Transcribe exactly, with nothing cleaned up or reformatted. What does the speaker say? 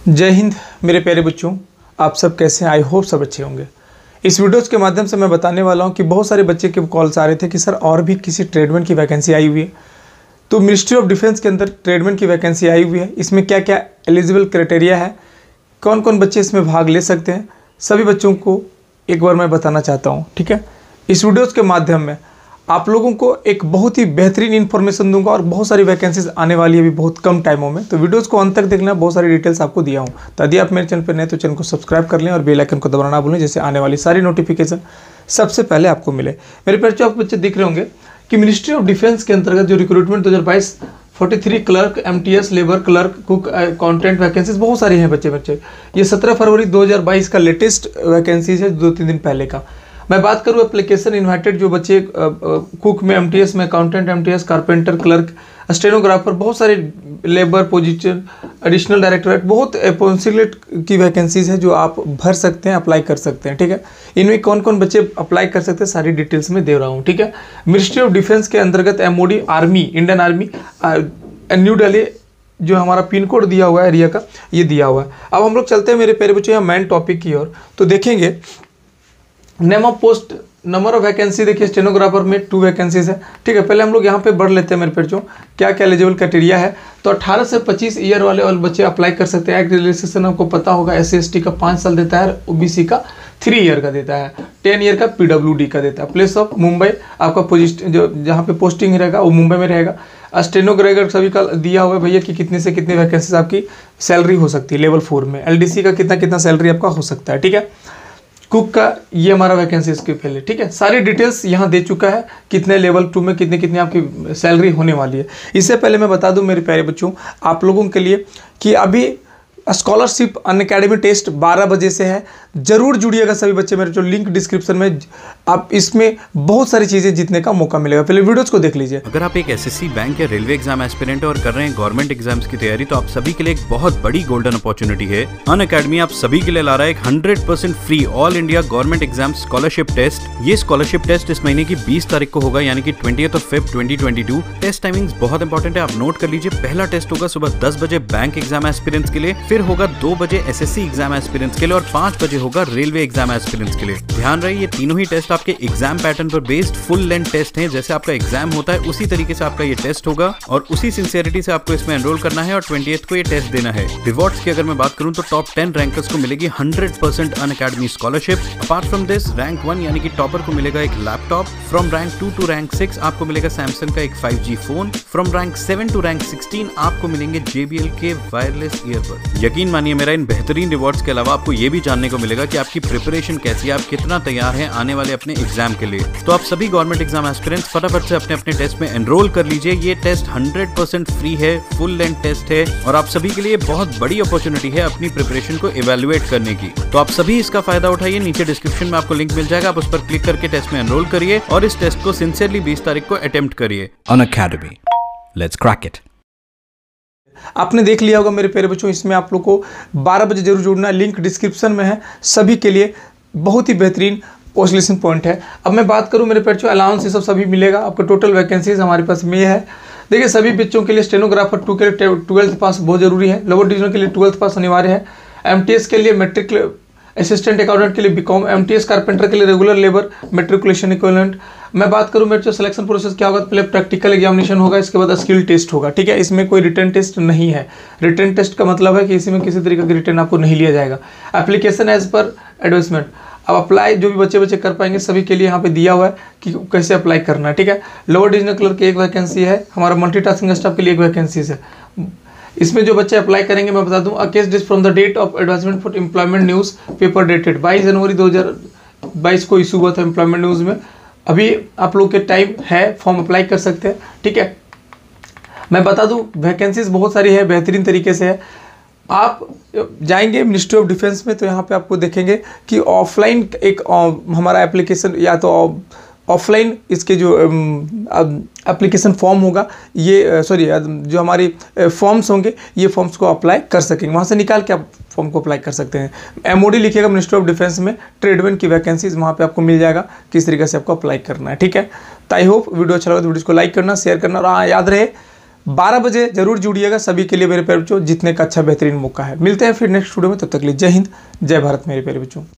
जय हिंद मेरे प्यारे बच्चों, आप सब कैसे हैं? आई होप सब अच्छे होंगे। इस वीडियोस के माध्यम से मैं बताने वाला हूं कि बहुत सारे बच्चे के कॉल्स आ रहे थे कि सर और भी किसी ट्रेडमैन की वैकेंसी आई हुई है। तो मिनिस्ट्री ऑफ डिफेंस के अंदर ट्रेडमैन की वैकेंसी आई हुई है। इसमें क्या क्या एलिजिबल क्राइटेरिया है, कौन कौन बच्चे इसमें भाग ले सकते हैं, सभी बच्चों को एक बार मैं बताना चाहता हूँ। ठीक है, इस वीडियोज़ के माध्यम में आप लोगों को एक बहुत ही बेहतरीन इन्फॉर्मेशन दूंगा और बहुत सारी वैकेंसीज आने वाली है अभी बहुत कम टाइमों में। तो वीडियोस को अंत तक देखना, बहुत सारी डिटेल्स आपको दिया हूँ। तो यदि आप मेरे चैनल पर नए तो चैनल को सब्सक्राइब कर लें और बेल आइकन को दबाना ना भूलें, जैसे आने वाली सारी नोटिफिकेशन सबसे पहले आपको मिले। मेरे पर जो आप बच्चे दिख रहे होंगे कि मिनिस्ट्री ऑफ डिफेंस के अंतर्गत जो रिक्रूटमेंट दो हज़ार बाईस तैंतालीस clerk, MTS, labour clerk, cook, accountant vacancies बहुत सारी हैं बच्चे बच्चे ये सत्रह फरवरी दो हज़ार बाईस का लेटेस्ट वैकेंसीज है, दो तीन दिन पहले का। मैं बात करूँ एप्लीकेशन इन्वाइटेड जो बच्चे कुक में, एमटीएस में, accountant, MTS, carpenter, clerk, stenographer, बहुत सारे लेबर पोजीशन, एडिशनल डायरेक्टरेट, बहुत अपॉइंटमेंट की वैकेंसीज है जो आप भर सकते हैं, अप्लाई कर सकते हैं। ठीक है, इनमें कौन कौन बच्चे अप्लाई कर सकते हैं सारी डिटेल्स में दे रहा हूँ। ठीक है, मिनिस्ट्री ऑफ डिफेंस के अंतर्गत MOD, army, Indian army, new Delhi जो हमारा पिन कोड दिया हुआ है एरिया का, ये दिया हुआ है। अब हम लोग चलते हैं मेरे प्यारे बच्चों यहाँ मेन टॉपिक की ओर। तो देखेंगे name of post, number of vacancy देखिए स्टेनोग्राफर में टू वैकेंसीज है। ठीक है, पहले हम लोग यहाँ पे बढ़ लेते हैं मेरे बच्चों, क्या क्या एलिजिबल क्राइटेरिया है। तो अठारह से पच्चीस ईयर वाले और बच्चे अप्लाई कर सकते हैं। एक्ट रिलैक्सेशन आपको पता होगा, एस सी एस टी का पाँच साल देता है, ओबीसी का थ्री ईयर का देता है, टेन ईयर का पीडब्ल्यूडी का देता है। प्लेस ऑफ मुंबई, आपका पोजिशन जो जहाँ पे पोस्टिंग रहेगा वो मुंबई में रहेगा। स्टेनोग्राफर सभी का दिया हुआ है भैया कि कितने से कितने वैकेंसीज आपकी सैलरी हो सकती है लेवल फोर में। एलडीसी का कितना कितना सैलरी आपका हो सकता है। ठीक है, कुक का ये हमारा वैकेंसी इसके पहले। ठीक है, सारी डिटेल्स यहाँ दे चुका है, कितने लेवल टू में कितने कितने आपकी सैलरी होने वाली है। इससे पहले मैं बता दूं मेरे प्यारे बच्चों आप लोगों के लिए कि अभी स्कॉलरशिप अनअकैडमी टेस्ट बारह बजे से है, जरूर जुड़िएगा सभी बच्चे मेरे जो लिंक डिस्क्रिप्शन में, आप इसमें बहुत सारी चीज़ें जीतने का मौका मिलेगा। पहले वीडियोस को देख लीजिए। अगर आप एक एसएससी, बैंक या रेलवे एग्जाम एस्पिरेंट और कर रहे हैं गवर्नमेंट एग्जाम्स की तैयारी, तो आप सभी के लिए एक बहुत बड़ी गोल्डन अपॉर्चुनिटी है। अनअकैडमी आप सभी के लिए ला रहा है एक hundred percent free all India government exam scholarship test. ये स्कॉलरशिप टेस्ट इस महीने की बीस तारीख को होगा, यानी कि twentieth of Feb twenty twenty two. Test timings बहुत इंपॉर्टेंट है, आप नोट कर लीजिए। पहला टेस्ट होगा सुबह दस बजे बैंक एग्जाम एस्पिरेंट्स के लिए, फिर होगा दो बजे एसएससी एग्जाम एस्पिरेंट्स के लिए और पाँच बजे होगा रेलवे एग्जाम एस्पिरेंट्स के लिए। ध्यान रहे ये तीनों ही टेस्ट आपके एग्जाम पैटर्न पर बेस्ड फुल लेंथ टेस्ट हैं। जैसे आपका एग्जाम होता है उसी तरीके से आपका ये टेस्ट होगा और उसी सिंसियरिटी से आपको इसमें एनरोल करना है और ट्वेंटिएथ को ये टेस्ट देना है। रिवॉर्ड्स की अगर मैं बात करूं तो टॉप टेन रैंकर्स को मिलेगी hundred percent Unacademy scholarship. Apart from this, rank one यानी कि टॉपर को मिलेगा एक laptop. From rank two to rank six आपको मिलेगा सैमसंग का एक five G phone. From rank seven to rank sixteen आपको मिलेंगे जेबीएल के वायरलेस ईयरबड। यकीन मानिए मेरा, इन बेहतरीन रिवॉर्ड्स के अलावा आपको ये भी जानने को मिलेगा कि आपकी प्रिपरेशन कैसी है, आप कितना तैयार हैं आने वाले अपने एग्जाम के लिए। तो आप सभी गवर्नमेंट एग्जाम एस्पिरेंट्स फटाफट से अपने अपने टेस्ट में एनरोल कर लीजिए। ये टेस्ट हंड्रेड परसेंट फ्री है, फुल लेंथ टेस्ट है और आप सभी के लिए बहुत बड़ी अपॉर्चुनिटी है अपनी प्रिपरेशन को इवैल्यूएट करने की। तो आप सभी इसका फायदा उठाइए। नीचे डिस्क्रिप्शन में आपको लिंक मिल जाएगा, आप उस पर क्लिक करके टेस्ट में एनरोल करिए और इस टेस्ट को सिंसियरली बीस तारीख को अटेम्प्ट करिए। Unacademy, let's crack it. आपने देख लिया होगा मेरे प्यारे बच्चों, इसमें आप लोग को बारह बजे जरूर जुड़ना है, लिंक डिस्क्रिप्शन में है। सभी के लिए बहुत ही बेहतरीन ओसिलेशन पॉइंट है। अब मैं बात करूं मेरे प्यारे बच्चों, अलाउंस ये सब सभी मिलेगा आपको। टोटल वैकेंसीज हमारे पास में है। देखिए सभी बच्चों के लिए स्टेनोग्राफर टू के लिए ट्वेल्थ पास बहुत जरूरी है, लोअर डिवीजन के लिए ट्वेल्थ पास अनिवार्य है, एमटीएस के लिए मैट्रिक, असिस्टेंट अकाउंटेंट के लिए बीकॉम, एमटीएस कारपेंटर के लिए रेगुलर लेबर मेट्रिकुलेशन इक्विवेलेंट। मैं बात करूं मेरे जो सिलेक्शन प्रोसेस क्या होगा, पहले प्रैक्टिकल एग्जामिनेशन होगा, इसके बाद स्किल टेस्ट होगा। ठीक है, इसमें कोई रिटर्न टेस्ट नहीं है। रिटर्न टेस्ट का मतलब है कि इसमें किसी तरीके का रिटर्न आपको नहीं लिया जाएगा। एप्लीकेशन एज पर एडवर्टाइजमेंट, अब अप्लाई जो भी बच्चे बच्चे कर पाएंगे सभी के लिए यहाँ पे दिया हुआ है कि कैसे अप्लाई करना है। ठीक है, लोअर डिविजनल क्लर्क की एक वैकेंसी है, हमारा मल्टीटास्किंग स्टाफ के लिए एक वैकेंसी है। इसमें जो बच्चे अप्लाई करेंगे मैं बता दूं, a case this from the date of advertisement for employment newspaper dated बाईस जनवरी दो हज़ार बाईस को इशू हुआ था एम्प्लॉयमेंट न्यूज़ में। अभी आप लोग के टाइम है, फॉर्म अप्लाई कर सकते हैं। ठीक है, मैं बता दूं वैकेंसीज बहुत सारी है, बेहतरीन तरीके से है। आप जाएंगे मिनिस्ट्री ऑफ डिफेंस में तो यहाँ पे आपको देखेंगे कि ऑफलाइन एक हमारा एप्लीकेशन या तो ऑफलाइन इसके जो एप्लीकेशन फॉर्म होगा, ये सॉरी जो हमारी फॉर्म्स होंगे ये फॉर्म्स को अप्लाई कर सकेंगे, वहाँ से निकाल के आप फॉर्म को अप्लाई कर सकते हैं। एमओडी लिखिएगा मिनिस्ट्री ऑफ डिफेंस में, ट्रेडमैन की वैकेंसीज वहाँ पे आपको मिल जाएगा किस तरीके से आपको अप्लाई करना है। ठीक है, तो आई होप वीडियो अच्छा लगा तो वीडियो को लाइक करना, शेयर करना और हाँ याद रहे बारह बजे जरूर जुड़िएगा सभी के लिए मेरे प्यारे बच्चों, जीतने का अच्छा बेहतरीन मौका है। मिलते हैं फिर नेक्स्ट वीडियो में, तब तक के लिए जय हिंद जय भारत मेरे प्यारे बच्चों।